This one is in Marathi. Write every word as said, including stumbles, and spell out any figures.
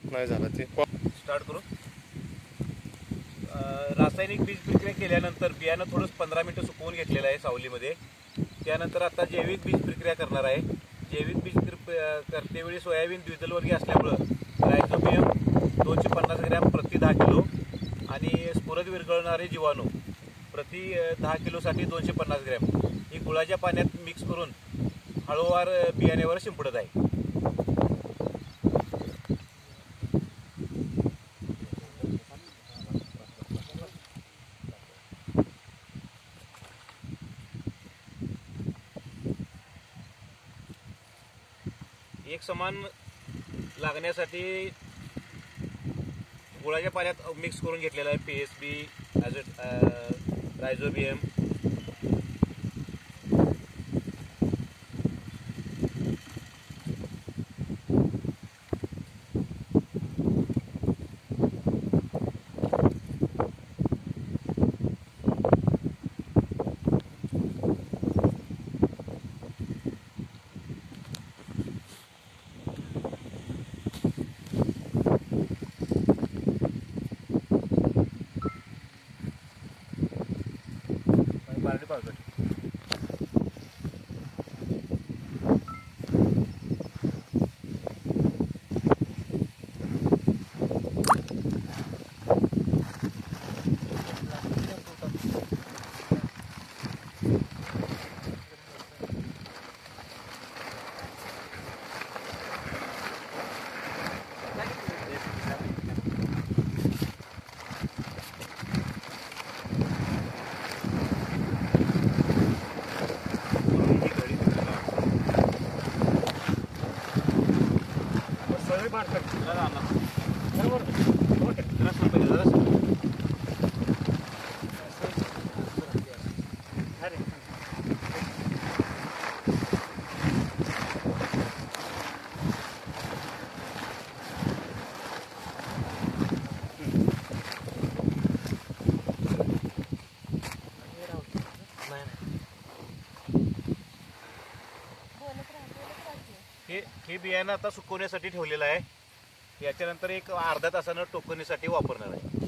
नाही झालं ते स्टार्ट करू. रासायनिक बीज प्रक्रिया केल्यानंतर बियाणं थोडं पंधरा मिनिटं सुकवून घेतलेलं आहे सावलीमध्ये. त्यानंतर आता जैविक बीज प्रक्रिया करणार आहे. जैविक बीज करतेवेळी सोयाबीन द्विदलवर्गीय असल्यामुळं रायझोबियम दोनशे पन्नास ग्रॅम प्रति दहा किलो आणि स्फुरद विरघळणारे जीवाणू प्रति दहा किलोसाठी दोनशे पन्नास ग्रॅम ही गुळाच्या पाण्यात मिक्स करून हळूवार बियाण्यावर शिंपडत आहे. एक समान लागण्यासाठी गुळाच्या पाण्यात मिक्स करून घेतलेला आहे पी एस बी रायझोबियम. बारडी पावडर हे हे बियाणं आता सुकवण्यासाठी ठेवलेलं आहे. याच्यानंतर एक अर्ध्या तासानं टोकणीसाठी वापरणार आहे.